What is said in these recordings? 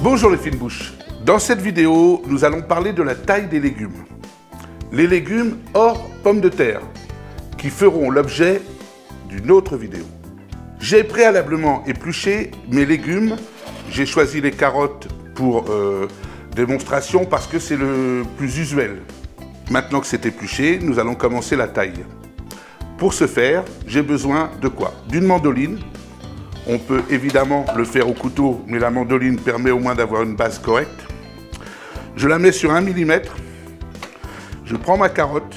Bonjour les fines bouches. Dans cette vidéo, nous allons parler de la taille des légumes. Les légumes hors pommes de terre, qui feront l'objet d'une autre vidéo. J'ai préalablement épluché mes légumes. J'ai choisi les carottes pour démonstration parce que c'est le plus usuel. Maintenant que c'est épluché, nous allons commencer la taille. Pour ce faire, j'ai besoin de quoi? D'une mandoline. On peut évidemment le faire au couteau, mais la mandoline permet au moins d'avoir une base correcte. Je la mets sur 1 mm. Je prends ma carotte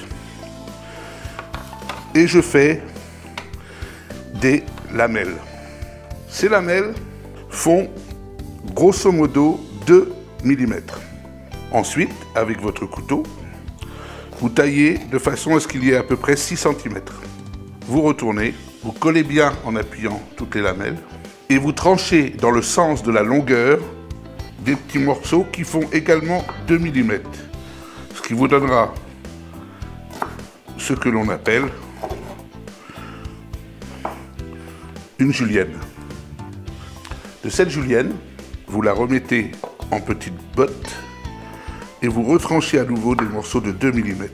et je fais des lamelles. Ces lamelles font grosso modo 2 mm. Ensuite, avec votre couteau, vous taillez de façon à ce qu'il y ait à peu près 6 cm. Vous retournez, vous collez bien en appuyant toutes les lamelles et vous tranchez dans le sens de la longueur des petits morceaux qui font également 2 mm. Ce qui vous donnera ce que l'on appelle une julienne. De cette julienne, vous la remettez en petites bottes et vous retranchez à nouveau des morceaux de 2 mm.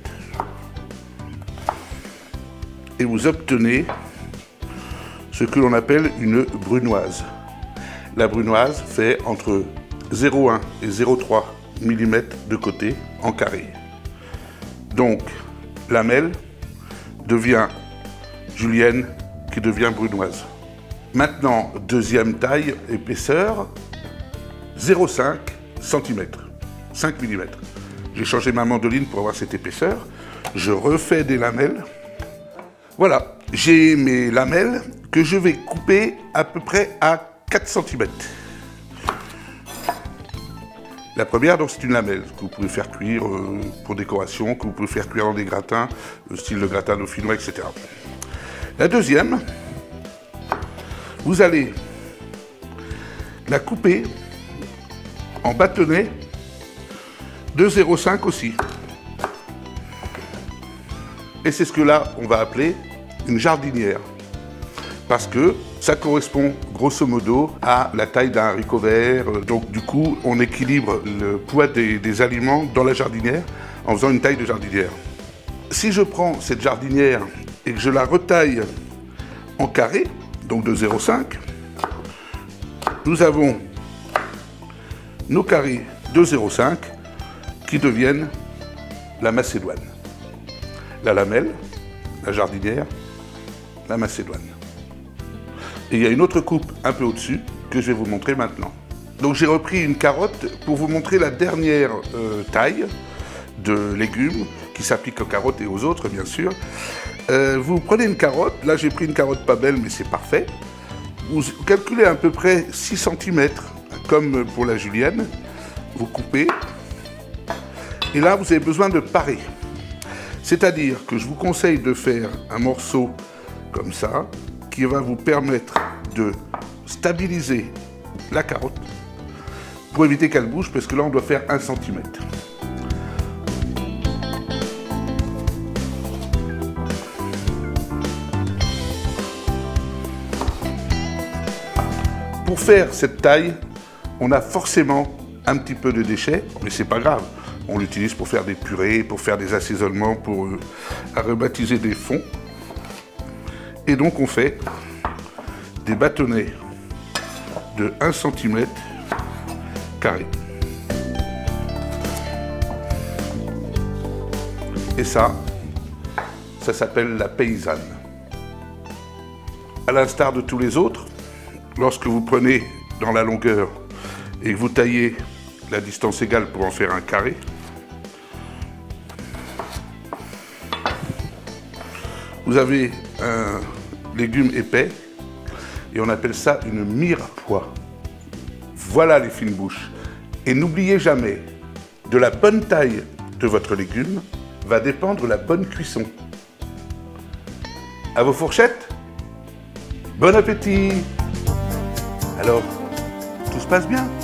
Et vous obtenez ce que l'on appelle une brunoise. La brunoise fait entre 0,1 et 0,3 mm de côté en carré. Donc, lamelle devient julienne qui devient brunoise. Maintenant, deuxième taille, épaisseur, 0,5 cm, 5 mm. J'ai changé ma mandoline pour avoir cette épaisseur. Je refais des lamelles. Voilà, j'ai mes lamelles que je vais couper à peu près à 4 cm. La première, donc, c'est une lamelle que vous pouvez faire cuire pour décoration, que vous pouvez faire cuire dans des gratins, style le gratin dauphinois, etc. La deuxième, vous allez la couper en bâtonnets de 0,5 aussi. Et c'est ce que là, on va appeler une jardinière. Parce que ça correspond grosso modo à la taille d'un haricot vert. Donc du coup, on équilibre le poids des aliments dans la jardinière en faisant une taille de jardinière. Si je prends cette jardinière et que je la retaille en carré, donc de 0,5, nous avons nos carrés de 0,5 qui deviennent la macédoine. La lamelle, la jardinière, la macédoine. Et il y a une autre coupe un peu au-dessus que je vais vous montrer maintenant. Donc j'ai repris une carotte pour vous montrer la dernière taille de légumes qui s'applique aux carottes et aux autres bien sûr. Vous prenez une carotte, là j'ai pris une carotte pas belle mais c'est parfait. Vous calculez à peu près 6 cm comme pour la julienne. Vous coupez et là vous avez besoin de parer. C'est-à-dire que je vous conseille de faire un morceau comme ça, qui va vous permettre de stabiliser la carotte pour éviter qu'elle bouge, parce que là on doit faire 1 cm. Pour faire cette taille, on a forcément un petit peu de déchets, mais c'est pas grave. On l'utilise pour faire des purées, pour faire des assaisonnements, pour aromatiser des fonds. Et donc on fait des bâtonnets de 1 cm carré. Et ça s'appelle la paysanne. À l'instar de tous les autres, lorsque vous prenez dans la longueur et que vous taillez la distance égale pour en faire un carré, vous avez un légume épais et on appelle ça une mirepoix. Voilà les fines bouches. Et n'oubliez jamais, de la bonne taille de votre légume va dépendre la bonne cuisson. À vos fourchettes, bon appétit! Alors, tout se passe bien?